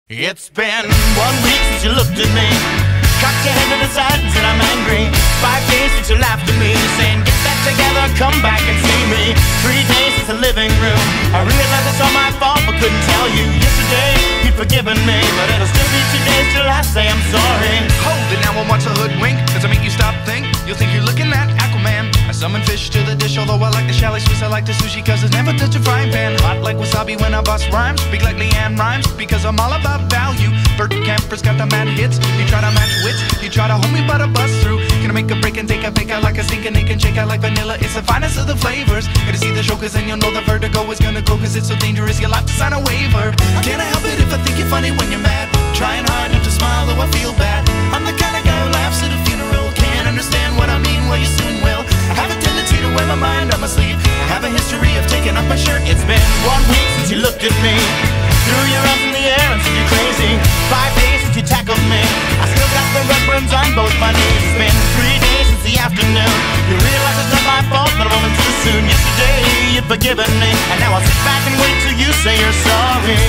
It's been 1 week since you looked at me, cocked your head to the side and said I'm angry. 5 days since you laughed at me, saying get that together, come back and see me. 3 days since the living room, I realized it's all my fault but couldn't tell you. Yesterday you'd forgiven me, but it'll still be 2 days till I say I'm sorry. Hold it now and watch a hoodwink. Does it make you stop think? You'll think you're looking at Aquaman. I summon fish to the dish, although I like the chalet Swiss, I like the sushi cause it's never touch a frying pan. Hot like wasabi when I bust rhymes, speak like Leanne Rhymes because I'm all about value. Bert Camper's got the mad hits, you try to match wits, you try to hold me but I bust through. Gonna make a break and take a fake out like a stinking ache and shake out like vanilla. It's the finest of the flavors. Gonna see the show cause then you'll know the vertigo is gonna go cause it's so dangerous you'll have to sign a waiver. Can't I help it if I think you're funny when you're mad? Trying hard not to smile though I feel bad. I'm the kind of guy who laughs at a funeral. Can't understand what I mean, well you soon will. I have a tendency to wear my mind on my sleeve. I have a history of taking off my shirt. It's been 1 week since you looked at me, threw your arms in the air and said you're crazy. 5 days since you tackled me, I still got the red burns on both my knees. It's been 3 days since the afternoon, you realize it's not my fault but a moment too soon. Yesterday you'd forgiven me, and now I'll sit back and wait till you say you're sorry.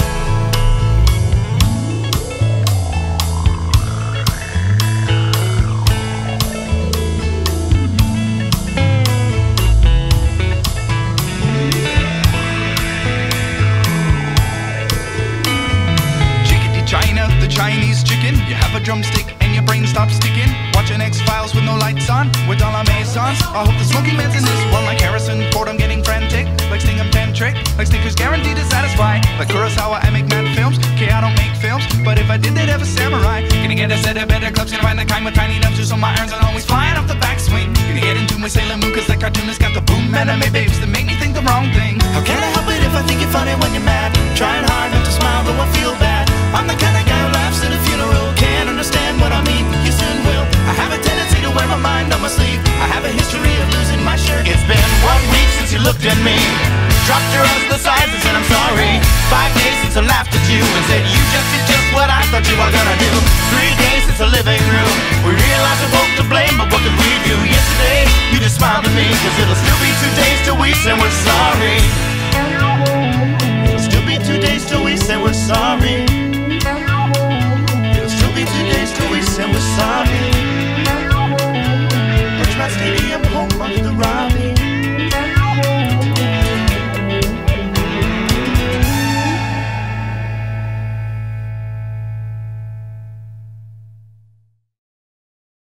China, the Chinese chicken. You have a drumstick and your brain stops sticking. Watching X-Files with no lights on, with all our Masons. I hope the smoking man's in this one like Harrison Ford. I'm getting frantic, like Stingham Tantric, like Snickers guaranteed to satisfy. Like Kurosawa, I make mad films. Okay, I don't make films, but if I did, they'd have a samurai. Gonna get a set of better clubs, gonna find the kind with tiny nubs, so my irons are always flying off the backswing. Gonna get into my Sailor Moon, cause that cartoonist got the boom anime babes that make me think the wrong thing. How can I help it if I think you're funny when you're mad? Trying hard not to smile, though I feel bad. I'm the kind of guy who laughs at a funeral. Can't understand what I mean, you soon will. I have a tendency to wear my mind on my sleeve. I have a history of losing my shirt. It's been 1 week since you looked at me, dropped your arms to the sides and said I'm sorry. 5 days since I laughed at you and said you just did just what I thought you were gonna do. 3 days since the living room, we realized we're both to blame, but what could we do? Yesterday you just smiled at me, cause it'll still be 2 days